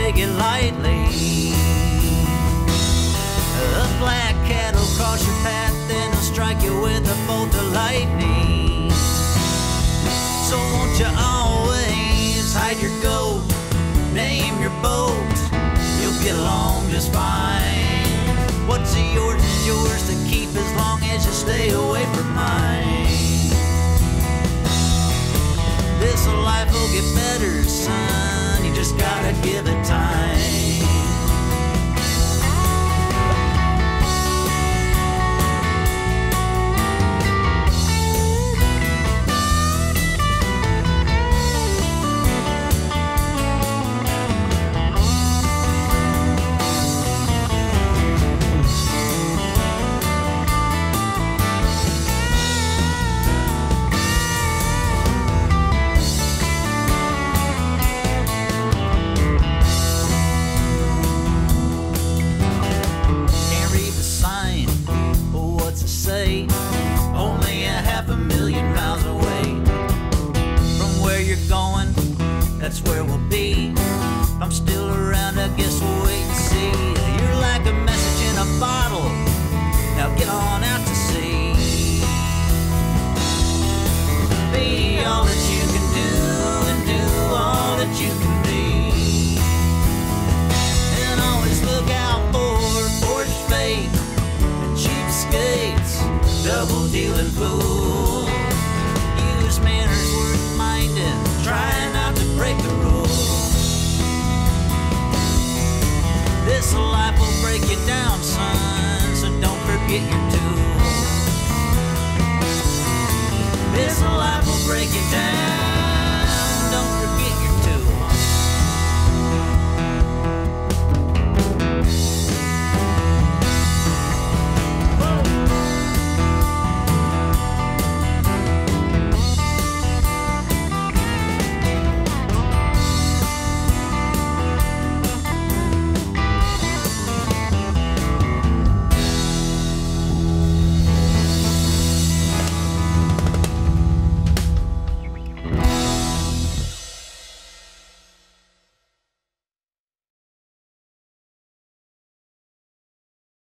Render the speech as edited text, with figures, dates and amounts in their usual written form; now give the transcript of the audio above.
take it lightly. A black cat will cross your path, then he'll strike you with a bolt of lightning. So won't you always hide your goat, name your boat, you'll get along just fine. What's yours is yours to keep as long as you stay away from mine. This life will get better, son, you just gotta give it time. Only a 500,000 miles away from where you're going, that's where we'll be. I'm still